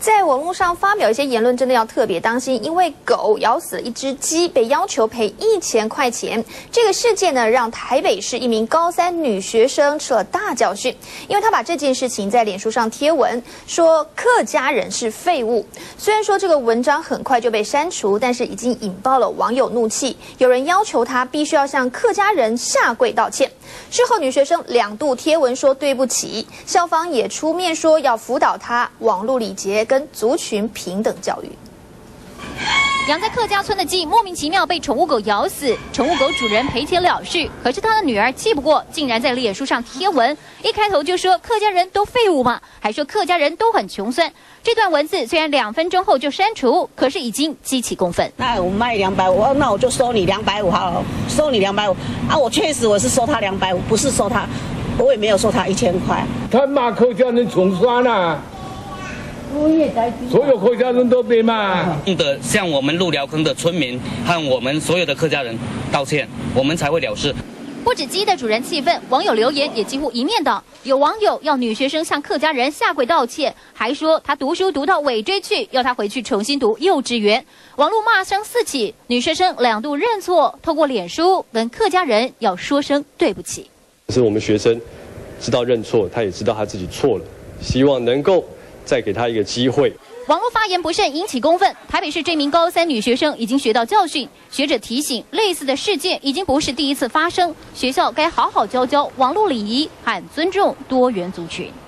在网络上发表一些言论，真的要特别当心，因为狗咬死了一只鸡，被要求赔1000块钱。这个事件呢，让台北市一名高3女学生吃了大教训，因为她把这件事情在脸书上贴文，说客家人是废物。虽然说这个文章很快就被删除，但是已经引爆了网友怒气，有人要求她必须要向客家人下跪道歉。事后，女学生2度贴文说对不起，校方也出面说要辅导她网络礼节跟族群平等教育。 养在客家村的鸡莫名其妙被宠物狗咬死，宠物狗主人赔钱了事，可是他的女儿气不过，竟然在脸书上贴文，一开头就说客家人都废物嘛，还说客家人都很穷酸。这段文字虽然2分钟后就删除，可是已经激起公愤。 那我卖250，那我就收你250好了，收你250啊！我确实我是收他250，不是收他，我也没有收他1000块。 他骂客家人穷酸啊！所有客家人都被骂。 向我们鹿寮坑的村民和我们所有的客家人道歉，我们才会了事。 不止鸡的主人气愤，网友留言也几乎一面倒。有网友要女学生向客家人下跪道歉，还说她读书读到尾椎去，要她回去重新读幼稚园。网络骂声四起，女学生2度认错，透过脸书跟客家人要说声对不起。 是我们学生知道认错，他也知道他自己错了，希望能够再给他一个机会。 网络发言不慎引起公愤，台北市这名高3女学生已经学到教训。学者提醒，类似的事件已经不是第一次发生，学校该好好教网络礼仪和尊重多元族群。